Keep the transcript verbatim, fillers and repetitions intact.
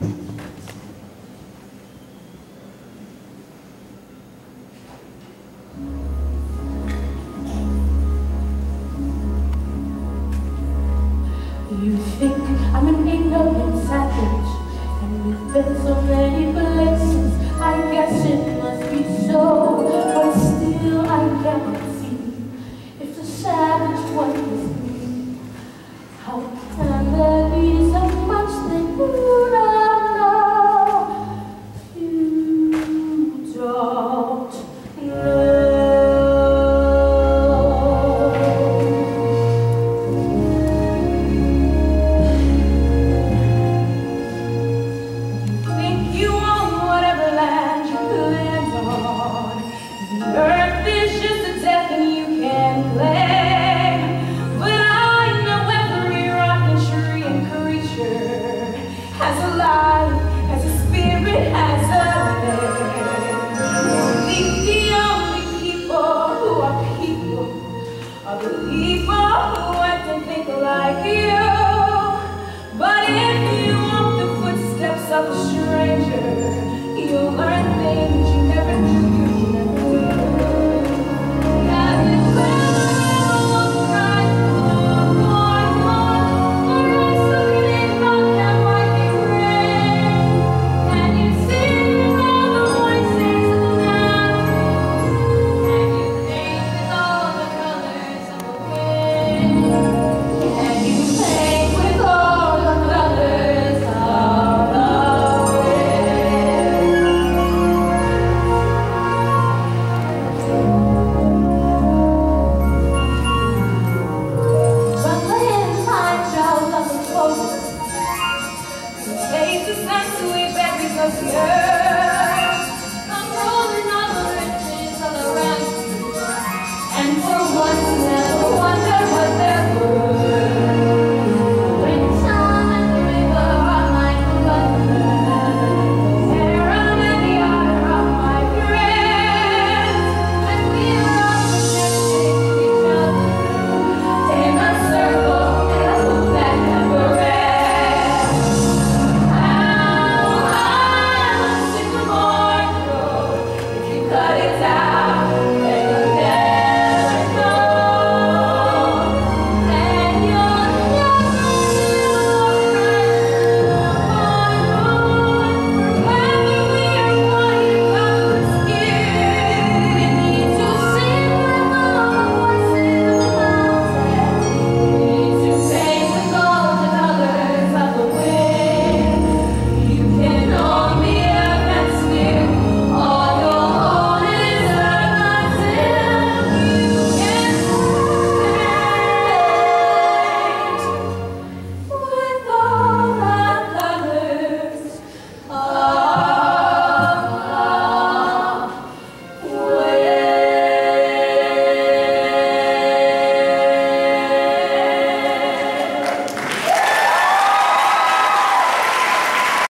You think I'm an ignorant savage, and we've been so many places. I guess it must be so, but still I cannot see if the savage one is me. How can there be so much that you don't know? You don't know. Earth is just a death and you can't claim, but I know every rock and tree and creature has a life, has a spirit, has a name. The only people who are people are the people who act and think like you. But if you walk the footsteps of a stranger, you'll learn things you never knew. Taste the sun sweet back because you're